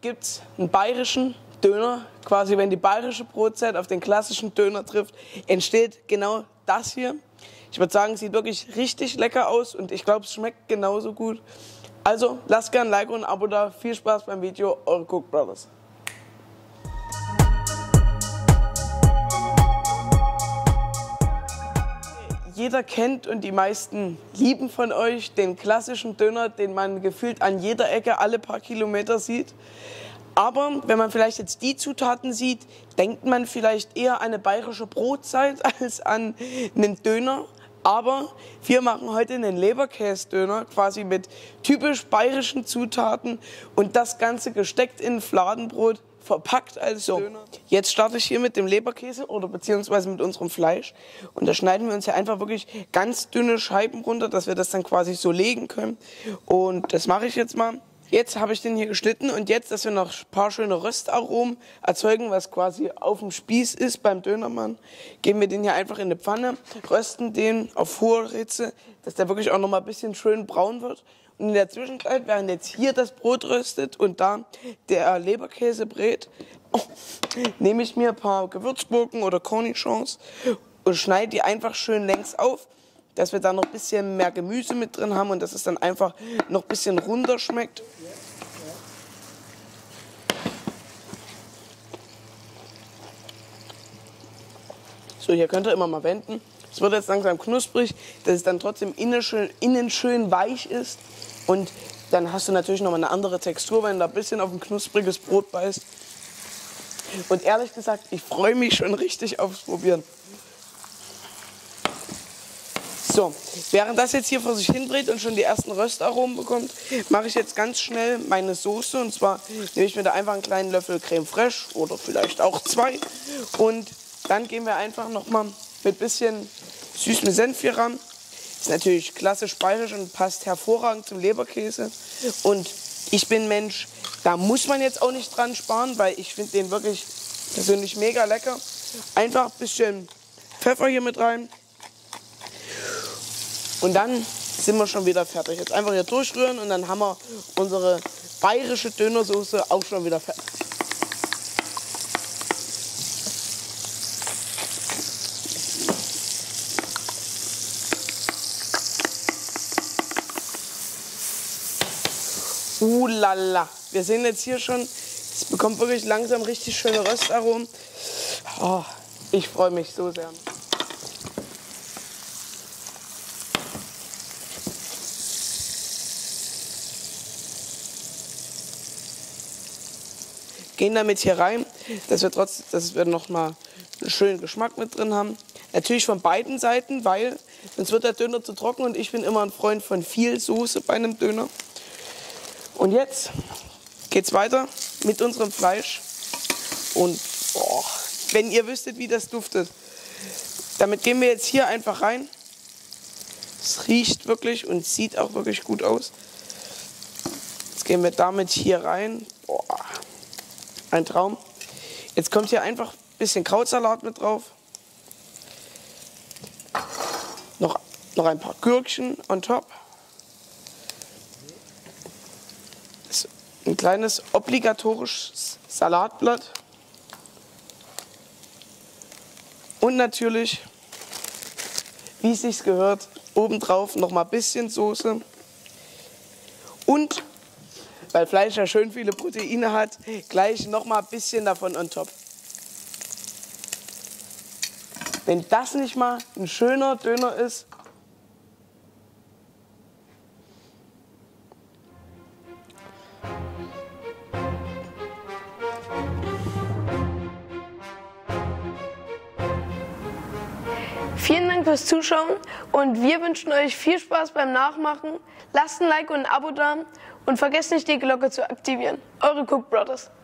gibt es einen bayerischen Döner. Quasi, wenn die bayerische Brotzeit auf den klassischen Döner trifft, entsteht genau das hier. Ich würde sagen, sieht wirklich richtig lecker aus und ich glaube, es schmeckt genauso gut. Also, lasst gerne ein Like und ein Abo da. Viel Spaß beim Video, eure Cook Brothers. Jeder kennt und die meisten lieben von euch den klassischen Döner, den man gefühlt an jeder Ecke alle paar Kilometer sieht. Aber wenn man vielleicht jetzt die Zutaten sieht, denkt man vielleicht eher an eine bayerische Brotzeit als an einen Döner. Aber wir machen heute einen Leberkäse-Döner, quasi mit typisch bayerischen Zutaten und das Ganze gesteckt in Fladenbrot, verpackt als Döner. Jetzt starte ich hier mit dem Leberkäse oder beziehungsweise mit unserem Fleisch. Und da schneiden wir uns ja einfach wirklich ganz dünne Scheiben runter, dass wir das dann quasi so legen können. Und das mache ich jetzt mal. Jetzt habe ich den hier geschnitten und jetzt, dass wir noch ein paar schöne Röstaromen erzeugen, was quasi auf dem Spieß ist beim Dönermann, geben wir den hier einfach in eine Pfanne, rösten den auf hoher Hitze, dass der wirklich auch noch mal ein bisschen schön braun wird. Und in der Zwischenzeit, während jetzt hier das Brot röstet und da der Leberkäse brät, nehme ich mir ein paar Gewürzgurken oder Cornichons und schneide die einfach schön längs auf, dass wir da noch ein bisschen mehr Gemüse mit drin haben und dass es dann einfach noch ein bisschen runder schmeckt. So, hier könnt ihr immer mal wenden. Es wird jetzt langsam knusprig, dass es dann trotzdem innen schön weich ist. Und dann hast du natürlich noch mal eine andere Textur, wenn du da ein bisschen auf ein knuspriges Brot beißt. Und ehrlich gesagt, ich freue mich schon richtig aufs Probieren. So, während das jetzt hier vor sich hindreht und schon die ersten Röstaromen bekommt, mache ich jetzt ganz schnell meine Soße. Und zwar nehme ich mir da einfach einen kleinen Löffel Creme Fraiche oder vielleicht auch 2. Und dann gehen wir einfach noch mal mit bisschen süßem Senf hier ran. Ist natürlich klassisch bayerisch und passt hervorragend zum Leberkäse. Und ich bin Mensch, da muss man jetzt auch nicht dran sparen, weil ich finde den wirklich persönlich mega lecker. Einfach ein bisschen Pfeffer hier mit rein. Und dann sind wir schon wieder fertig. Jetzt einfach hier durchrühren und dann haben wir unsere bayerische Dönersoße auch schon wieder fertig. Lala. Wir sehen jetzt hier schon, es bekommt wirklich langsam richtig schöne Röstaromen. Oh, ich freue mich so sehr. Gehen damit hier rein, dass wir noch mal einen schönen Geschmack mit drin haben. Natürlich von beiden Seiten, weil sonst wird der Döner zu trocken und ich bin immer ein Freund von viel Soße bei einem Döner. Und jetzt geht's weiter mit unserem Fleisch. Und oh, wenn ihr wüsstet, wie das duftet. Damit gehen wir jetzt hier einfach rein. Es riecht wirklich und sieht auch wirklich gut aus. Jetzt gehen wir damit hier rein. Boah, ein Traum. Jetzt kommt hier einfach ein bisschen Krautsalat mit drauf. Noch ein paar Gürkchen on top. Ein kleines obligatorisches Salatblatt. Und natürlich, wie es sich gehört, obendrauf noch mal ein bisschen Soße. Und, weil Fleisch ja schön viele Proteine hat, gleich noch mal ein bisschen davon on top. Wenn das nicht mal ein schöner Döner ist, vielen Dank fürs Zuschauen und wir wünschen euch viel Spaß beim Nachmachen. Lasst ein Like und ein Abo da und vergesst nicht, die Glocke zu aktivieren. Eure Cook Brothers.